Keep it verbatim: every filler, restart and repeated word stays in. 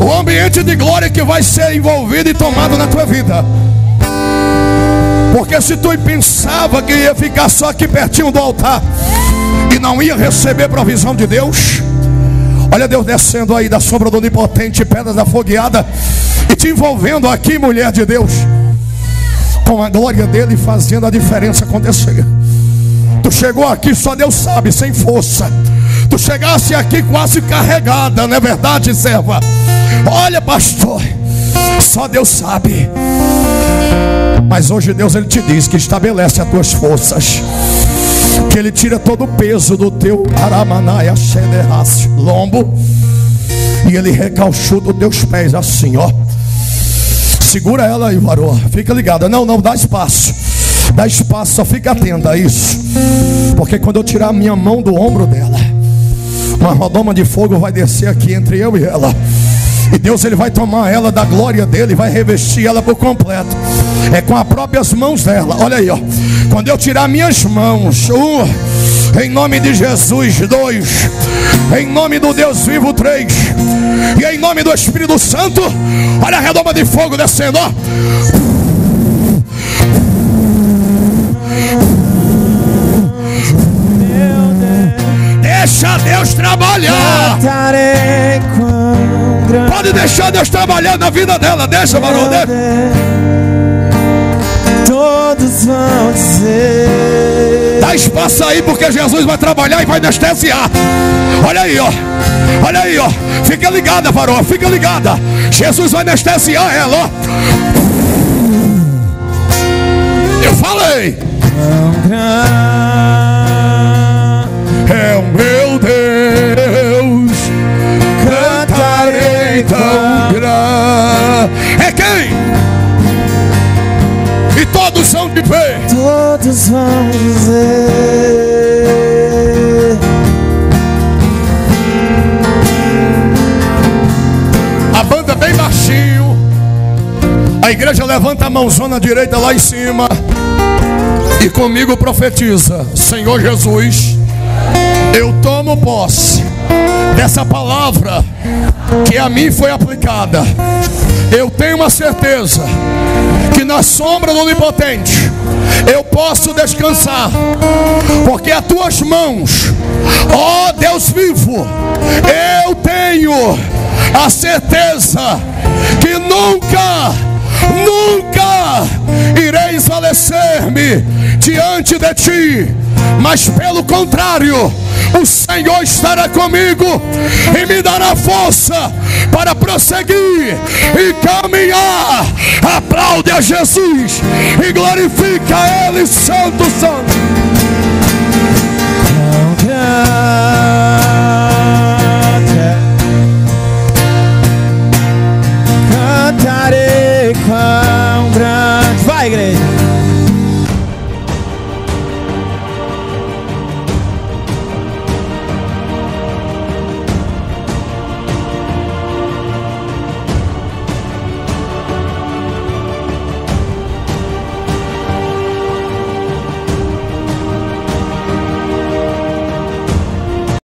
O ambiente de glória que vai ser envolvido e tomado na tua vida. Porque se tu pensava que ia ficar só aqui pertinho do altar e não ia receber provisão de Deus, olha Deus descendo aí da sombra do onipotente, pedras afogueadas, e te envolvendo aqui, mulher de Deus, com a glória dele, fazendo a diferença acontecer. Tu chegou aqui, só Deus sabe, sem força. Tu chegasse aqui quase carregada, não é verdade, serva? Olha, pastor, só Deus sabe. Mas hoje Deus, ele te diz que estabelece as tuas forças, que ele tira todo o peso do teu aramanaia lombo, e ele recalchuda os teus pés assim, ó. Segura ela aí, varô, fica ligada. Não, não, dá espaço. Dá espaço, só fica atenta a isso. Porque quando eu tirar a minha mão do ombro dela, uma rodoma de fogo vai descer aqui entre eu e ela. E Deus, ele vai tomar ela da glória dele, vai revestir ela por completo. É com as próprias mãos dela. Olha aí, ó. Quando eu tirar minhas mãos, um, em nome de Jesus, dois, em nome do Deus vivo, três, e em nome do Espírito Santo, olha a redoma de fogo descendo, ó. Deixa Deus trabalhar. Pode deixar Deus trabalhar na vida dela. Deixa, varão, deixa. Todos vão dizer. Dá espaço aí, porque Jesus vai trabalhar e vai anestesiar. Olha aí, ó. Olha aí, ó. Fica ligada, varão, fica ligada. Jesus vai anestesiar ela, ó. Eu falei. É o meu Deus, cantarei tão grande. É quem? E todos são de pé. Todos vão dizer. A banda bem baixinho. A igreja levanta a mãozona direita lá em cima e comigo profetiza: Senhor Jesus, eu tomo posse dessa palavra que a mim foi aplicada. Eu tenho uma certeza que na sombra do Onipotente eu posso descansar, porque as tuas mãos, ó Deus vivo, eu tenho a certeza que nunca, nunca irei desfalecer-me diante de ti, mas pelo contrário, o Senhor estará comigo e me dará força para prosseguir e caminhar. Aplaude a Jesus e glorifica a Ele, Santo, Santo.